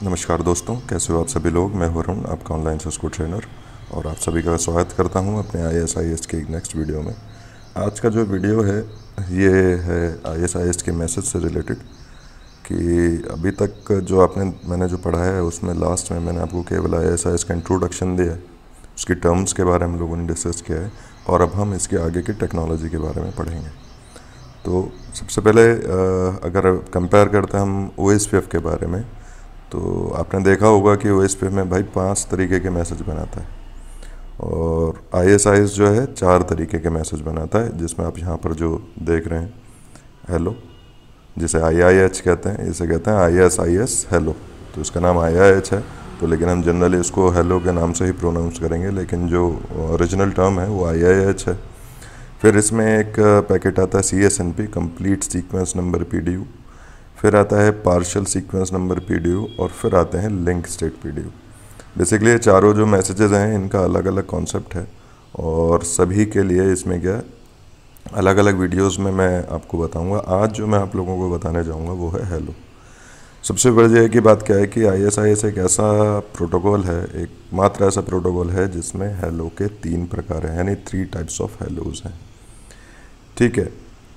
नमस्कार दोस्तों, कैसे हो आप सभी लोग। मैं हो वरुण, आपका ऑनलाइन सिस्को ट्रेनर, और आप सभी का स्वागत करता हूं अपने ISIS के एक नेक्स्ट वीडियो में। आज का जो वीडियो है ये है ISIS के मैसेज से रिलेटेड। कि अभी तक जो मैंने जो पढ़ा है उसमें लास्ट में मैंने आपको केवल ISIS का इंट्रोडक्शन दिया है, उसकी टर्म्स के बारे में हम लोगों ने डिस्कस किया है, और अब हम इसके आगे की टेक्नोलॉजी के बारे में पढ़ेंगे। तो सबसे पहले अगर कंपेयर करते हैं हम OSPF के बारे में, तो आपने देखा होगा कि OSPF में भाई 5 तरीके के मैसेज बनाता है, और ISIS जो है 4 तरीके के मैसेज बनाता है, जिसमें आप यहाँ पर जो देख रहे हैं हेलो, जिसे IIH कहते हैं, इसे कहते हैं ISIS हेलो। तो इसका नाम IIH है, तो लेकिन हम जनरली इसको हेलो के नाम से ही प्रोनाउंस करेंगे, लेकिन जो ओरिजिनल टर्म है वो IIH है। फिर इसमें एक पैकेट आता है CSNP, complete sequence number PDU, फिर आता है पार्शियल सीक्वेंस नंबर PDU, और फिर आते हैं लिंक स्टेट PDU। बेसिकली ये चारों जो मैसेजेस हैं इनका अलग अलग कॉन्सेप्ट है, और सभी के लिए इसमें क्या अलग अलग वीडियोस में मैं आपको बताऊंगा। आज जो मैं आप लोगों को बताने जाऊंगा वो है हेलो। सबसे बड़ी की बात क्या है कि ISIS एक ऐसा प्रोटोकॉल है, एक मात्र ऐसा प्रोटोकॉल है जिसमें हेलो के 3 प्रकार हैं, यानी 3 टाइप्स ऑफ हेलोज हैं। ठीक है,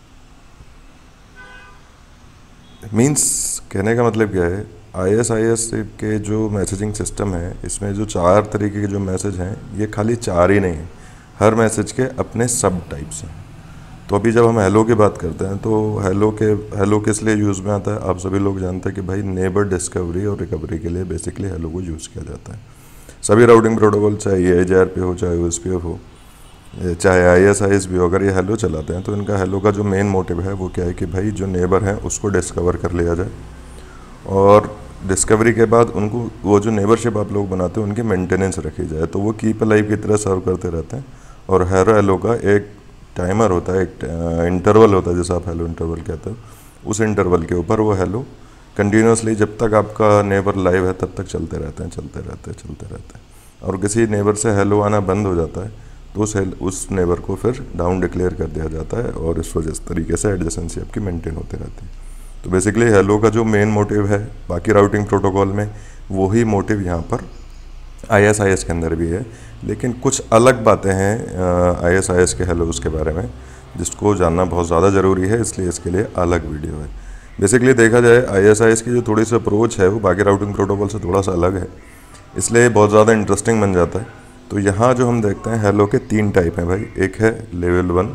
मीन्स कहने का मतलब क्या है, ISIS के जो मैसेजिंग सिस्टम है इसमें जो 4 तरीके के जो मैसेज हैं, ये खाली 4 ही नहीं हैं, हर मैसेज के अपने सब टाइप्स हैं। तो अभी जब हम हेलो की बात करते हैं तो हेलो किस लिए यूज़ में आता है, आप सभी लोग जानते हैं कि भाई नेबर डिस्कवरी और रिकवरी के लिए बेसिकली हेलो को यूज़ किया जाता है। सभी राउटिंग प्रोटोकॉल, चाहे ये AJRP हो, चाहे OSPF हो, चाहे ISIS भी हो, अगर ये हेलो चलाते हैं तो इनका हेलो का जो मेन मोटिव है वो क्या है कि भाई जो नेबर हैं उसको डिस्कवर कर लिया जाए, और डिस्कवरी के बाद उनको वो जो नेबरशिप आप लोग बनाते हैं उनकी मेंटेनेंस रखी जाए। तो वो कीप अलाइव की तरह सर्व करते रहते हैं, और हर हेलो का एक टाइमर होता है, एक इंटरवल होता है, जैसे आप हेलो इंटरवल कहते हो, उस इंटरवल के ऊपर वो हेलो कंटिन्यूसली जब तक आपका नेबर लाइव है तब तक चलते रहते हैं। और किसी नेबर से हेलो आना बंद हो जाता है तो उस नेबर को फिर डाउन डिक्लेयर कर दिया जाता है, और इस वजह से तरीके से एडजेसेंसी आपकी मेंटेन होती रहती है। तो बेसिकली हेलो का जो मेन मोटिव है बाकी राउटिंग प्रोटोकॉल में, वही मोटिव यहाँ पर ISIS के अंदर भी है, लेकिन कुछ अलग बातें हैं ISIS के हेलोज के बारे में जिसको जानना बहुत ज़्यादा ज़रूरी है, इसलिए इसके लिए अलग वीडियो है। बेसिकली देखा जाए ISIS की जो थोड़ी सी अप्रोच है वो बाकी राउटिंग प्रोटोकॉल से थोड़ा सा अलग है, इसलिए बहुत ज़्यादा इंटरेस्टिंग बन जाता है। तो यहाँ जो हम देखते हैं हेलो के 3 टाइप हैं भाई। एक है लेवल 1,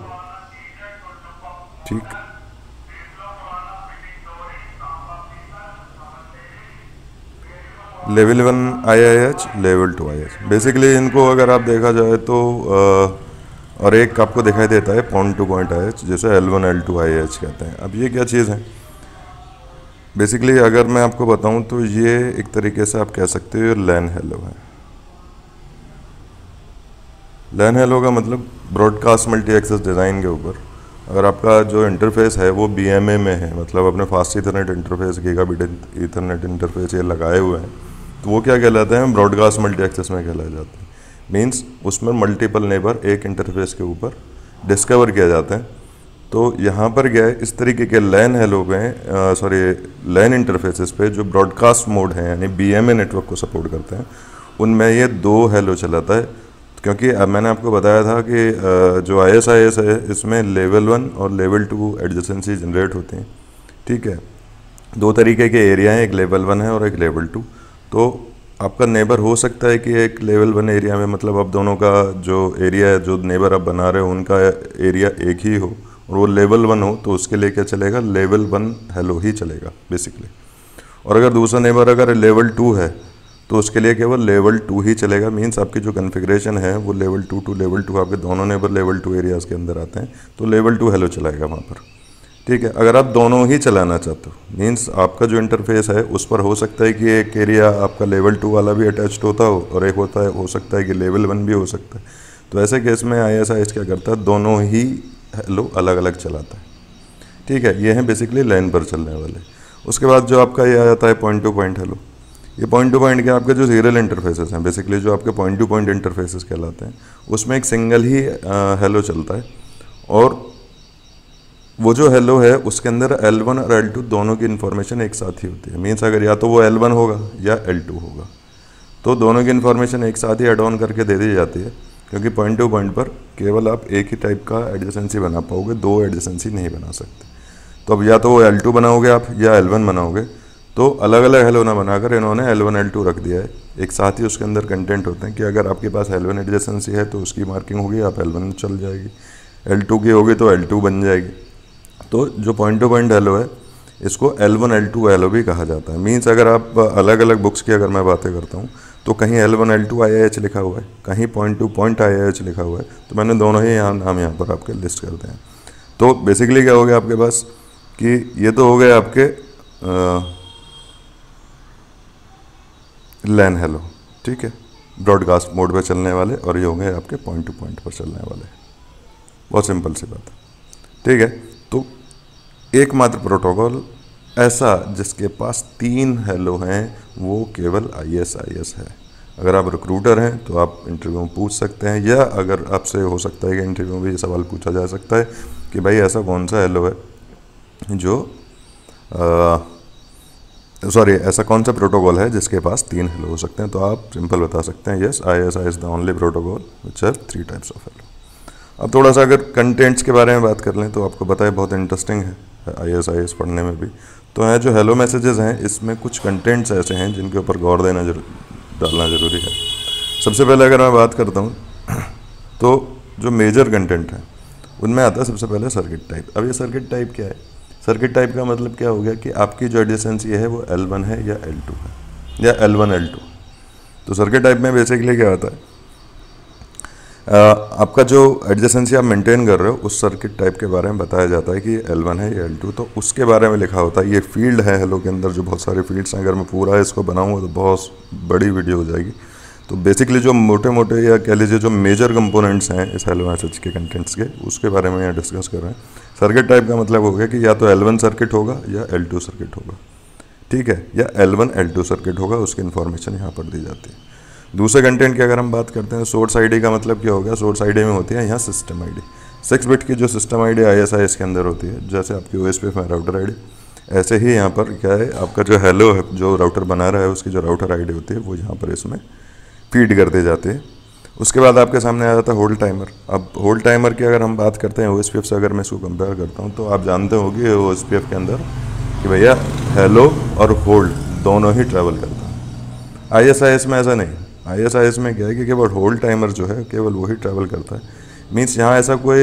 ठीक, level 1 IIH, level 2 IIH। Basically इनको अगर आप देखा जाए तो और एक आपको दिखाई देता है पॉइंट टू पॉइंट IH, जैसे L1 L2 IH कहते हैं। अब ये क्या चीज़ है, बेसिकली अगर मैं आपको बताऊं तो ये एक तरीके से आप कह सकते हो लैन हेलो है। लैन हेलो का मतलब ब्रॉडकास्ट मल्टी एक्सेस डिज़ाइन के ऊपर अगर आपका जो इंटरफेस है वो BMA में है, मतलब अपने fast ethernet interface, gigabit ethernet interface ये लगाए हुए हैं, तो वो क्या कहलाते हैं, ब्रॉडकास्ट मल्टी एक्सेस में कहलाए जाते हैं। मींस उसमें मल्टीपल नेबर एक इंटरफेस के ऊपर डिस्कवर किया जाते हैं। तो यहाँ पर क्या है, इस तरीके के लैन हेलो में लैन इंटरफेसेस पे जो ब्रॉडकास्ट मोड है यानी BMA नेटवर्क को सपोर्ट करते हैं, उनमें ये 2 हेलो चलाता है। क्योंकि अब मैंने आपको बताया था कि जो ISIS है इसमें लेवल 1 और लेवल 2 एडजेसेंसी जनरेट होती हैं। ठीक है, 2 तरीके के एरिया हैं, एक लेवल 1 है और एक लेवल 2। तो आपका नेबर हो सकता है कि एक लेवल 1 एरिया में, मतलब आप दोनों का जो एरिया है, जो नेबर आप बना रहे हो उनका एरिया एक ही हो और वो लेवल 1 हो, तो उसके लिए क्या चलेगा, लेवल 1 हेलो ही चलेगा बेसिकली। और अगर दूसरा नेबर अगर लेवल 2 है तो उसके लिए केवल लेवल 2 ही चलेगा। मींस आपकी जो कॉन्फ़िगरेशन है वो लेवल 2 टू लेवल 2, आपके दोनों नेबर लेवल 2 एरियाज़ के अंदर आते हैं, तो लेवल 2 हेलो चलाएगा वहाँ पर। ठीक है, अगर आप दोनों ही चलाना चाहते हो, मींस आपका जो इंटरफेस है उस पर हो सकता है कि एक एरिया आपका लेवल 2 वाला भी अटैच्ड होता हो और एक हो सकता है कि लेवल 1 भी हो सकता है। तो ऐसे केस में ISIS क्या करता है, दोनों ही हेलो अलग अलग चलाता है। ठीक है, ये हैं बेसिकली लाइन पर चलने वाले। उसके बाद जो आपका ये आ जाता है पॉइंट टू पॉइंट हेलो। ये पॉइंट टू पॉइंट के आपके जो सीरियल इंटरफेसेस हैं, बेसिकली जो आपके पॉइंट टू पॉइंट इंटरफेसेस कहलाते हैं, उसमें एक सिंगल ही हेलो चलता है, और वो जो हेलो है उसके अंदर L1 और L2 दोनों की इन्फॉर्मेशन एक साथ ही होती है। मीन्स अगर या तो वो L1 होगा या L2 होगा, तो दोनों की इन्फॉर्मेशन एक साथ ही एड ऑन करके दे दी जाती है, क्योंकि पॉइंट टू पॉइंट पर केवल आप एक ही टाइप का एडजेसेंसी बना पाओगे, दो एडजेसेंसी नहीं बना सकते। तो अब या तो वो L2 बनाओगे आप या L1 बनाओगे, तो अलग अलग हेलो ना बनाकर इन्होंने L1 L2 रख दिया है। एक साथ ही उसके अंदर कंटेंट होते हैं कि अगर आपके पास L1 एडजेसेंसी है तो उसकी मार्किंग होगी, आप L1 चल जाएगी, L2 की होगी तो L2 बन जाएगी। तो जो पॉइंट टू पॉइंट हेलो है इसको L1 L2 हेलो भी कहा जाता है। मीन्स अगर आप अलग अलग बुक्स की अगर मैं बातें करता हूँ तो कहीं L1 L2 IIH लिखा हुआ है, कहीं पॉइंट टू पॉइंट IIH लिखा हुआ है, तो मैंने दोनों ही नाम यहाँ पर आपके लिस्ट करते हैं। तो बेसिकली क्या हो गया आपके पास कि ये तो हो गए आपके लैन हेलो, ठीक है, ब्रॉडकास्ट मोड पे चलने वाले, और ये होंगे आपके पॉइंट टू पॉइंट पर चलने वाले। बहुत सिंपल सी बात है, ठीक है। तो एकमात्र प्रोटोकॉल ऐसा जिसके पास 3 हेलो हैं वो केवल ISIS है। अगर आप रिक्रूटर हैं तो आप इंटरव्यू में पूछ सकते हैं, या अगर आपसे हो सकता है कि इंटरव्यू में ये सवाल पूछा जा सकता है कि भाई ऐसा कौन सा हेलो है जो ऐसा कौन सा प्रोटोकॉल है जिसके पास 3 हेलो हो सकते हैं, तो आप सिंपल बता सकते हैं yes ISIS is the only protocol which have 3 types of hello. अब थोड़ा सा अगर कंटेंट्स के बारे में बात कर लें तो आपको पता है बहुत इंटरेस्टिंग है ISIS पढ़ने में भी। तो है जो हेलो मैसेजेस हैं इसमें कुछ कंटेंट्स ऐसे हैं जिनके ऊपर गौर डालना ज़रूरी है। सबसे पहले अगर मैं बात करता हूँ तो जो मेजर कंटेंट है उनमें आता है सबसे पहले सर्किट टाइप। अब ये सर्किट टाइप क्या है? सर्किट टाइप का मतलब क्या हो गया कि आपकी जो एडजेसेंसी है वो L1 है या L2 है या L1 L2। तो सर्किट टाइप में बेसिकली क्या होता है, आपका जो एडजेसेंसी आप मेंटेन कर रहे हो उस सर्किट टाइप के बारे में बताया जाता है कि L1 है या L2, तो उसके बारे में लिखा होता है। ये फील्ड है हेलो के अंदर जो बहुत सारे फील्ड्स हैं, अगर मैं पूरा इसको बनाऊंगा तो बहुत बड़ी वीडियो हो जाएगी। तो बेसिकली जो मोटे मोटे या कह लीजिए जो मेजर कंपोनेंट्स हैं इस हेलो मैसेज के कंटेंट्स के, उसके बारे में यहाँ डिस्कस कर रहे हैं। सर्किट टाइप का मतलब हो गया कि या तो L1 सर्किट होगा या L2 सर्किट होगा, ठीक है, या L1 L2 सर्किट होगा, उसकी इन्फॉर्मेशन यहाँ पर दी जाती है। दूसरे कंटेंट की अगर हम बात करते हैं सोर्स आईडी का मतलब क्या हो गया, सोर्स आईडी में होती है यहाँ सिस्टम आईडी, 6 बिट की जो सिस्टम आईडी ISIS के अंदर होती है, जैसे आपकी OSPF में राउटर आईडी, ऐसे ही यहाँ पर क्या है आपका जो हेलो है जो राउटर बना रहा है उसकी जो राउटर आईडी होती है वो यहाँ पर इसमें फीड कर दी जाती है। उसके बाद आपके सामने आ जाता है होल्ड टाइमर। अब होल्ड टाइमर की अगर हम बात करते हैं OSPF से, अगर मैं इसको कंपेयर करता हूँ तो आप जानते हो कि OSPF के अंदर कि भैया हेलो और होल्ड दोनों ही ट्रैवल करता है। ISIS में ऐसा नहीं। ISIS में क्या है कि केवल होल्ड टाइमर जो है केवल वही ट्रैवल करता है। मीन्स यहाँ ऐसा कोई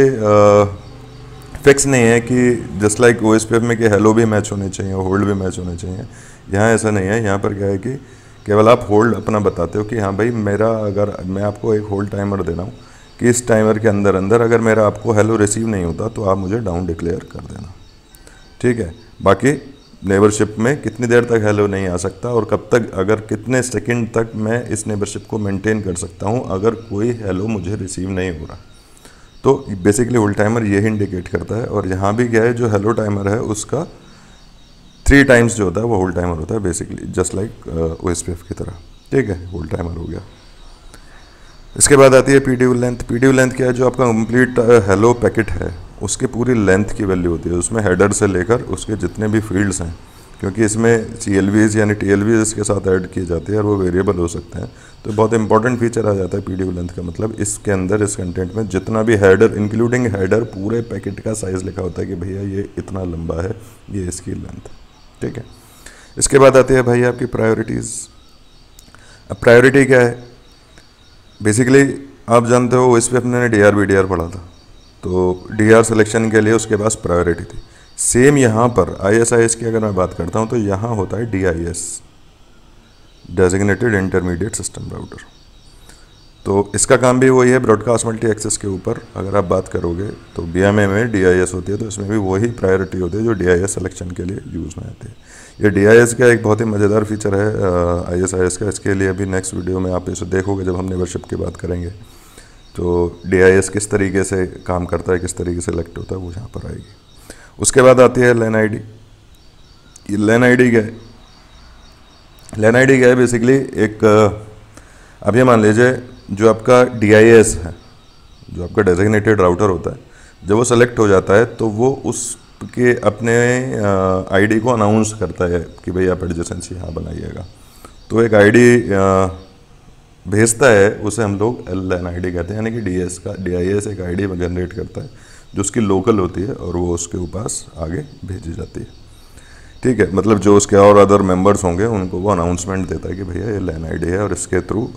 फिक्स नहीं है कि जस्ट लाइक OSPF में कि हेलो भी मैच होने चाहिए होल्ड भी मैच होने चाहिए, यहाँ ऐसा नहीं है। यहाँ पर क्या है कि केवल आप होल्ड अपना बताते हो कि हाँ भाई मेरा, अगर मैं आपको एक होल्ड टाइमर दे रहा हूँ कि इस टाइमर के अंदर अगर मेरा आपको हेलो रिसीव नहीं होता तो आप मुझे डाउन डिक्लेयर कर देना, ठीक है। बाकी नेबरशिप में कितनी देर तक हेलो नहीं आ सकता और कब तक, अगर कितने सेकंड तक मैं इस नेबरशिप को मेंटेन कर सकता हूँ अगर कोई हेलो मुझे रिसीव नहीं हो रहा। तो बेसिकली होल्ड टाइमर यही इंडिकेट करता है। और यहाँ भी क्या है, जो हेलो टाइमर है उसका 3 टाइम्स जो होता है वो होल्ड टाइमर होता है, बेसिकली जस्ट लाइक OSPF की तरह, ठीक है। होल्ड टाइमर हो गया। इसके बाद आती है PDU लेंथ। PDU लेंथ क्या है, जो आपका कंप्लीट हेलो पैकेट है उसकी पूरी लेंथ की वैल्यू होती है, उसमें हेडर से लेकर उसके जितने भी फील्ड्स हैं, क्योंकि इसमें CLVs यानी TLVs इसके साथ ऐड किए जाते हैं और वो वेरिएबल हो सकते हैं। तो बहुत इंपॉर्टेंट फीचर आ जाता है PDU लेंथ का, मतलब इसके अंदर इस कंटेंट में जितना भी हेडर इंक्लूडिंग हेडर पूरे पैकेट का साइज़ लिखा होता है कि भैया ये इतना लंबा है, ये इसकी लेंथ, ठीक है। इसके बाद आती है भाई आपकी प्रायोरिटीज़। अब प्रायोरिटी क्या है, बेसिकली आप जानते हो OSPF ने DR BDR पढ़ा था, तो DR सिलेक्शन के लिए उसके पास प्रायोरिटी थी। सेम यहाँ पर ISIS की अगर मैं बात करता हूँ तो यहाँ होता है DIS, designated intermediate system router. तो इसका काम भी वही है, ब्रॉडकास्ट मल्टी एक्सेस के ऊपर अगर आप बात करोगे तो BMA में DIS होती है, तो इसमें भी वही प्रायोरिटी होती है जो DIS सिलेक्शन के लिए यूज़ में आती है। ये DIS का एक बहुत ही मज़ेदार फीचर है ISIS का, इसके लिए अभी नेक्स्ट वीडियो में आप इसे देखोगे जब हम नेबरशिप की बात करेंगे। तो DIS किस तरीके से काम करता है, किस तरीके से सेलेक्ट होता है, वो यहाँ पर आएगी। उसके बाद आती है LAN ID। ये LAN ID क्या है, LAN ID क्या है, बेसिकली एक अब ये मान लीजिए जो आपका DIS है, जो आपका डेजिग्नेटेड राउटर होता है, जब वो सेलेक्ट हो जाता है तो वो उस के अपने आईडी को अनाउंस करता है कि भाई आप एडजेसेंसी यहाँ बनाइएगा। तो एक आईडी भेजता है, उसे हम लोग LAN आईडी कहते हैं, यानी कि DIS एक आईडी जनरेट करता है जो उसकी लोकल होती है और वो उसके पास आगे भेजी जाती है। ठीक है, मतलब जो उसके और अदर मेंबर्स होंगे उनको वो अनाउंसमेंट देता है कि भैया ये LAN आईडी है और इसके थ्रू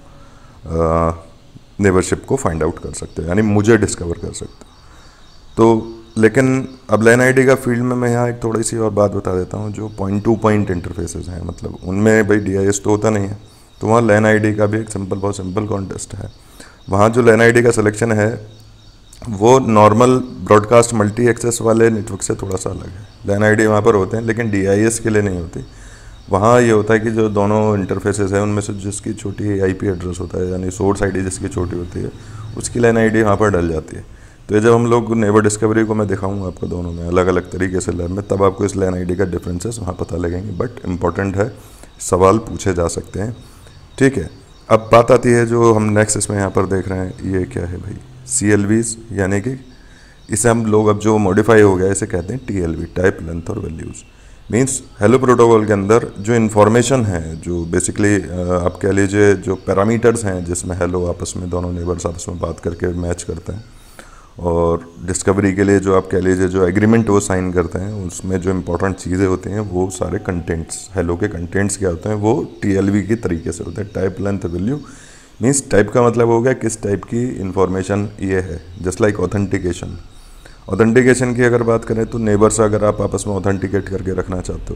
आप नेबरशिप को फाइंड आउट कर सकते हो, यानी मुझे डिस्कवर कर सकते हो। तो लेकिन अब LAN आईडी का फील्ड में मैं यहाँ एक थोड़ी सी और बात बता देता हूँ। जो पॉइंट टू पॉइंट इंटरफेसेस हैं, मतलब उनमें भाई DIS तो होता नहीं है, तो वहाँ LAN आईडी का भी एक बहुत सिंपल कॉन्टेस्ट है। वहाँ जो LAN आईडी का सिलेक्शन है वो नॉर्मल ब्रॉडकास्ट मल्टी एक्सेस वाले नेटवर्क से थोड़ा सा अलग है। LAN आईडी वहाँ पर होते हैं लेकिन DIS के लिए नहीं होती। वहाँ ये होता है कि जो दोनों इंटरफेसेस हैं उनमें से जिसकी छोटी IP एड्रेस होता है, यानी सोर्स आईडी जिसकी छोटी होती है, उसकी LAN आईडी वहाँ पर डल जाती है। तो ये जब हम लोग नेबर डिस्कवरी को मैं दिखाऊंगा आपको दोनों में अलग अलग तरीके से लैब में, तब आपको इस LAN आईडी का डिफरेंसेस वहाँ पता लगेंगे। बट इम्पॉर्टेंट है, सवाल पूछे जा सकते हैं। ठीक है, अब बात आती है जो हम नेक्स्ट इसमें यहाँ पर देख रहे हैं, ये क्या है भाई, CLVs, यानी कि इसे हम लोग अब जो मॉडिफाई हो गया इसे कहते हैं TLV, टाइप लेंथ और वैल्यूज़। मीन्स हेलो प्रोटोकॉल के अंदर जो इन्फॉर्मेशन है, जो बेसिकली आप कह लीजिए जो पैरामीटर्स हैं जिसमें हेलो आपस में दोनों नेबर्स आपस में बात करके मैच करते हैं, और डिस्कवरी के लिए जो आप कह लीजिए जो एग्रीमेंट वो साइन करते हैं, उसमें जो इंपॉर्टेंट चीज़ें होती हैं वो सारे कंटेंट्स, हेलो के कंटेंट्स क्या होते हैं वो TLV की तरीके से होते हैं, type length value. Means type का मतलब हो गया किस टाइप की इंफॉर्मेशन ये है। जस्ट लाइक ऑथेंटिकेशन, ऑथेंटिकेशन की अगर बात करें तो नेबर्स अगर आप आपस में ऑथेंटिकेट करके रखना चाहते हो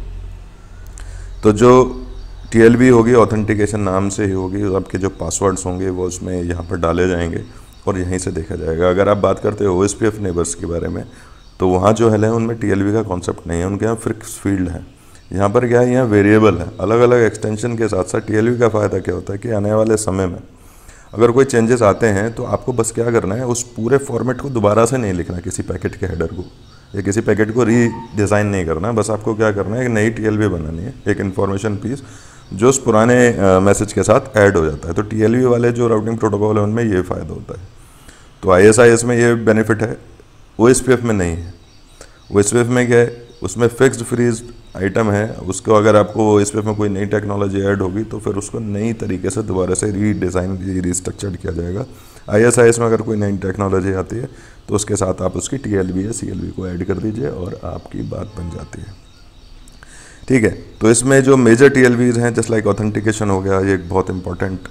तो जो TLV होगी ऑथेंटिकेशन नाम से ही होगी, आपके जो पासवर्ड्स होंगे वो उसमें यहाँ पर डाले जाएंगे और यहीं से देखा जाएगा। अगर आप बात करते हो OSPF नेबर्स के बारे में, तो वहाँ जो है उनमें TLV का कॉन्सेप्ट नहीं है, उनके यहाँ फिक्स फील्ड है। यहाँ पर क्या है, यहाँ वेरिएबल है। अलग अलग एक्सटेंशन के साथ साथ TLV का फ़ायदा क्या होता है कि आने वाले समय में अगर कोई चेंजेस आते हैं तो आपको बस क्या करना है, उस पूरे फॉर्मेट को दोबारा से नहीं लिखना, किसी पैकेट के हेडर को या किसी पैकेट को रीडिज़ाइन नहीं करना। बस आपको क्या करना है, एक नई TLV बनानी है, एक इन्फॉर्मेशन पीस जो उस पुराने मैसेज के साथ ऐड हो जाता है। तो TLV वाले जो राउटिंग प्रोटोकॉल है उनमें ये फ़ायदा होता है। तो ISIS में ये बेनिफिट है, OSPF में नहीं है। OSPF में क्या है, उसमें फिक्स्ड फ्रीज आइटम है, उसको अगर आपको OSPF में कोई नई टेक्नोलॉजी ऐड होगी तो फिर उसको नई तरीके से दोबारा से रीडिज़ाइन रीस्ट्रक्चर्ड किया जाएगा। ISIS में अगर कोई नई टेक्नोलॉजी आती है तो उसके साथ आप उसकी TLV या CLV को ऐड कर दीजिए और आपकी बात बन जाती है। ठीक है, तो इसमें जो मेजर TLVs हैं, जस्ट लाइक ऑथेंटिकेशन हो गया, ये एक बहुत इंपॉर्टेंट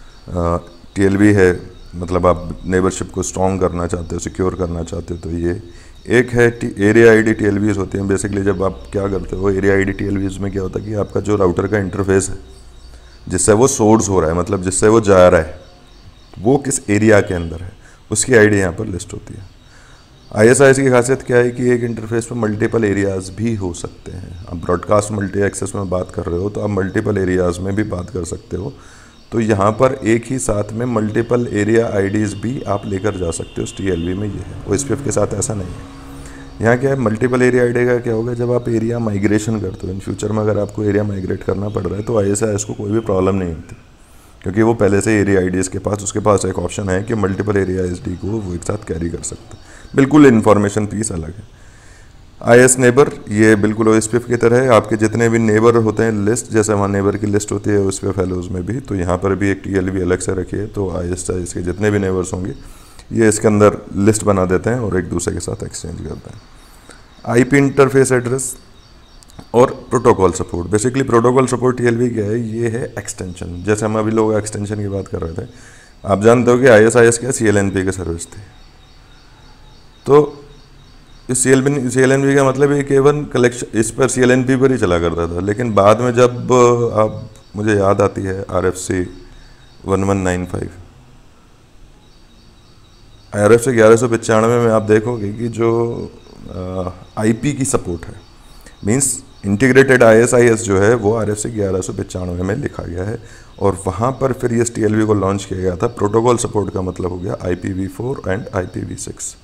TLV है। मतलब आप नेबरशिप को स्ट्रॉन्ग करना चाहते हो, सिक्योर करना चाहते हो, तो ये एक है। एरिया आईडी TLVs होती हैं। बेसिकली जब आप क्या करते हो, एरिया आईडी TLVs में क्या होता है कि आपका जो राउटर का इंटरफेस है जिससे वो सोर्स हो रहा है, मतलब जिससे वो जा रहा है, वो किस एरिया के अंदर है, उसकी आईडी यहाँ पर लिस्ट होती है। ISIS की खासियत क्या है कि एक इंटरफेस में मल्टीपल एरियाज़ भी हो सकते हैं। आप ब्रॉडकास्ट मल्टी एक्सेस में बात कर रहे हो तो आप मल्टीपल एरियाज़ में भी बात कर सकते हो। तो यहाँ पर एक ही साथ में मल्टीपल एरिया आईडीज़ भी आप लेकर जा सकते हो। उस TLV में ये है, OSPF के साथ ऐसा नहीं है। यहाँ क्या है, मल्टीपल एरिया आईडी का क्या होगा, जब आप एरिया माइग्रेशन करते हो, इन फ्यूचर में अगर आपको एरिया माइग्रेट करना पड़ रहा है तो ISIS को कोई भी प्रॉब्लम नहीं होती, क्योंकि वो पहले से एरिया आईडीज़ के पास, उसके पास एक ऑप्शन है कि मल्टीपल एरिया SD को वो एक साथ कैरी कर सकता है। बिल्कुल इन्फॉर्मेशन पीस अलग है। IS नेबर ये बिल्कुल OSPF की तरह है। आपके जितने भी नेबर होते हैं लिस्ट, जैसे वहाँ नेबर की लिस्ट होती है OSPF हेलोज़ में भी, तो यहाँ पर भी एक TLV अलग से रखी है। तो ISIS के जितने भी नेबर्स होंगे ये इसके अंदर लिस्ट बना देते हैं और एक दूसरे के साथ एक्सचेंज करते हैं। IP इंटरफेस एड्रेस और protocol support. Basically protocol support TLV क्या है, ये है एक्सटेंशन। जैसे हम अभी लोग एक्सटेंशन की बात कर रहे थे, आप जानते हो कि ISIS क्या CLNP की सर्विस थी। तो इस CLNP का मतलब ये केवल कलेक्शन इस पर CLNP पर ही चला करता था। लेकिन बाद में जब आप, मुझे याद आती है RFC 1195, RFC 1195 में आप देखोगे कि जो IP की सपोर्ट है, मींस इंटीग्रेटेड ISIS जो है वो RFC 1195 में लिखा गया है और वहाँ पर फिर इस TLV को लॉन्च किया गया था। प्रोटोकॉल सपोर्ट का मतलब हो गया IPv4 एंड IPv6।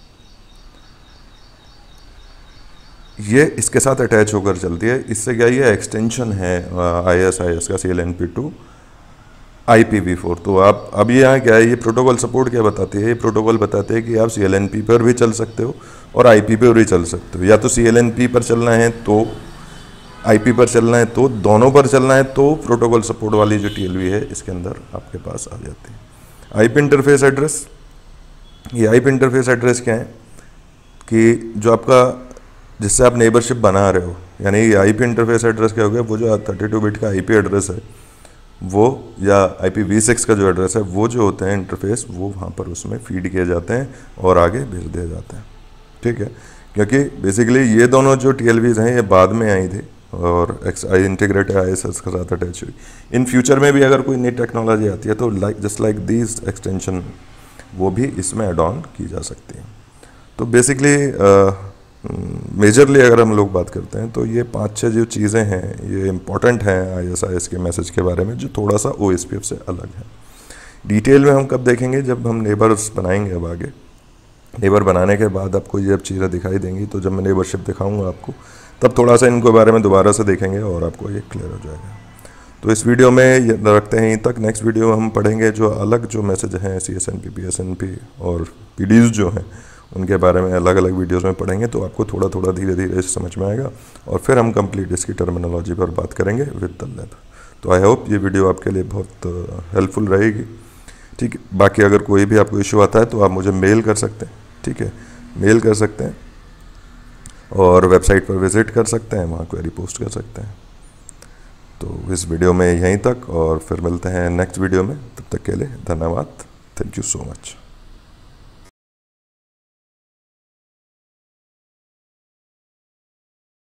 ये इसके साथ अटैच होकर चलती है। इससे क्या, ये एक्सटेंशन है ISIS का CLNP2 IPv4। तो आप अब ये यहाँ क्या है, ये प्रोटोकॉल सपोर्ट क्या बताती है, ये प्रोटोकॉल बताते हैं कि आप CLNP पर भी चल सकते हो और IP पर भी चल सकते हो, या तो CLNP पर चलना है तो IP पर चलना है तो दोनों पर चलना है तो प्रोटोकॉल सपोर्ट वाली जो TLV है इसके अंदर आपके पास आ जाती है। IP इंटरफेस एड्रेस, ये IP इंटरफेस एड्रेस क्या है कि जो आपका जिससे आप नेबरशिप बना रहे हो, यानी ये IP इंटरफेस एड्रेस क्या हो गया, वो जो 32 बिट का IP एड्रेस है वो, या IPv6 का जो एड्रेस है वो जो होते हैं इंटरफेस, वो वहाँ पर उसमें फीड किए जाते हैं और आगे भेज दिए जाते हैं। ठीक है, क्योंकि बेसिकली ये दोनों जो TLVs हैं ये बाद में आई थी और इंटीग्रेटेड ISS के साथ अटैच हुई। इन फ्यूचर में भी अगर कोई नई टेक्नोलॉजी आती है तो जस्ट लाइक दीज एक्सटेंशन वो भी इसमें एड ऑन की जा सकती है। तो बेसिकली मेजरली अगर हम लोग बात करते हैं तो ये 5-6 जो चीज़ें हैं ये इंपॉर्टेंट हैं ISIS के मैसेज के बारे में, जो थोड़ा सा OSPF से अलग है। डिटेल में हम कब देखेंगे, जब हम नेबर्स बनाएंगे। अब आगे नेबर बनाने के बाद आपको ये अब चीज़ें दिखाई देंगी, तो जब मैं नेबरशिप दिखाऊंगा आपको तब थोड़ा सा इनको बारे में दोबारा से देखेंगे और आपको ये क्लियर हो जाएगा। तो इस वीडियो में ये रखते हैं यहीं तक। नेक्स्ट वीडियो में हम पढ़ेंगे जो अलग जो मैसेज हैं CSNP, PSNP और PDs जो हैं उनके बारे में अलग अलग वीडियोस में पढ़ेंगे, तो आपको थोड़ा थोड़ा धीरे धीरे समझ में आएगा और फिर हम कंप्लीट इसकी टर्मिनोलॉजी पर बात करेंगे विद द लैब। तो आई होप ये वीडियो आपके लिए बहुत हेल्पफुल रहेगी। ठीक है, बाकी अगर कोई भी आपको इशू आता है तो आप मुझे मेल कर सकते हैं। ठीक है, मेल कर सकते हैं और वेबसाइट पर विज़िट कर सकते हैं, वहाँ क्वेरी पोस्ट कर सकते हैं। तो इस वीडियो में यहीं तक और फिर मिलते हैं नेक्स्ट वीडियो में। तब तक के लिए धन्यवाद। Thank you so much.